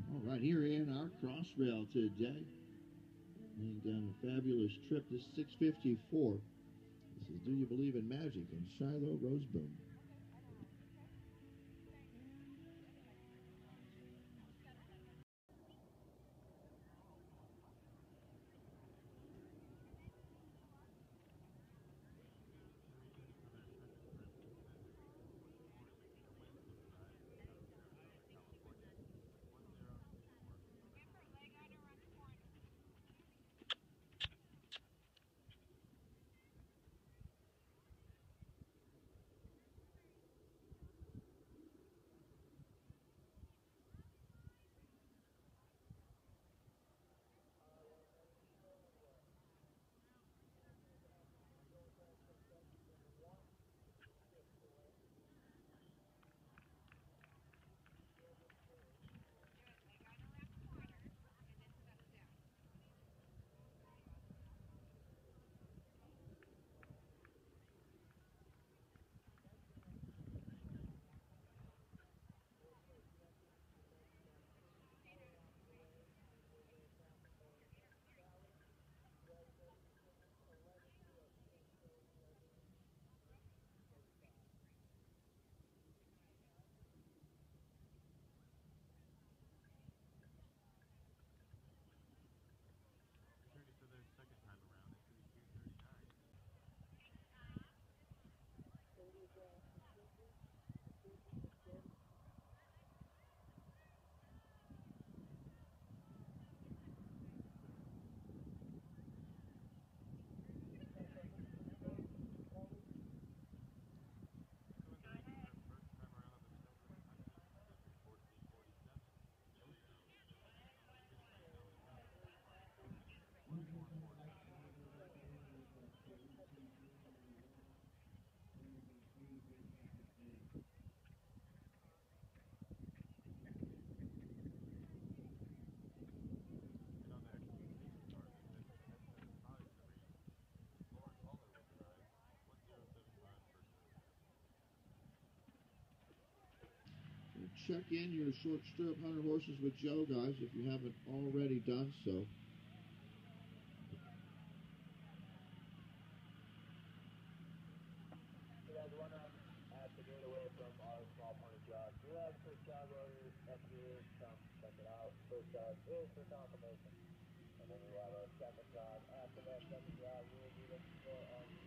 All right, here in our Crossrail today. Laying down a fabulous trip. This 654. This is Do You Believe in Magic and Shiloh Roseboom. Check in your short stirrup 100 horses with Joe, guys, if you haven't already done so. You guys want to to get away from our small pony jog. We have first jog orders up here. Come check it out. First jog is for confirmation. And then we have a second jog after that second jog. We will be looking for our